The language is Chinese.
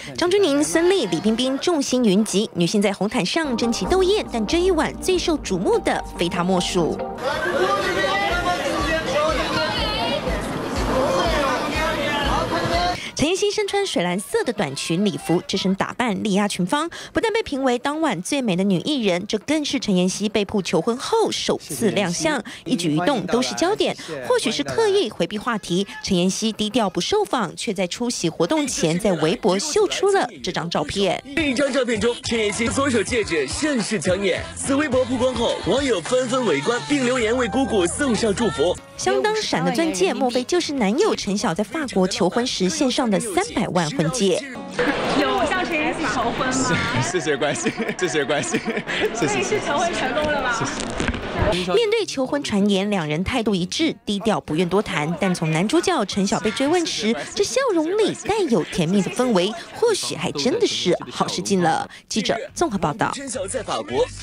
张钧甯、孙俪、李冰冰众星云集，女性在红毯上争奇斗艳，但这一晚最受瞩目的非她莫属。 陈妍希身穿水蓝色的短裙礼服，这身打扮力压群芳，不但被评为当晚最美的女艺人，这更是陈妍希被曝求婚后首次亮相，一举一动都是焦点。或许是刻意回避话题，陈妍希低调不受访，却在出席活动前在微博秀出了这张照片。 这一张照片中，陈妍希左手戒指甚是抢眼。此微博曝光后，网友纷纷围观，并留言为姑姑送上祝福。 相当闪的钻戒，莫非就是男友陈晓在法国求婚时献上的300万婚戒？ 有向陈妍希求婚吗？ 谢谢关心，谢谢关心，谢谢。 这是求婚成功了吗？ 面对求婚传言，两人态度一致，低调不愿多谈。但从男主角陈晓被追问时，这笑容里带有甜蜜的氛围，或许还真的是好事近了。记者综合报道。 陈晓在法国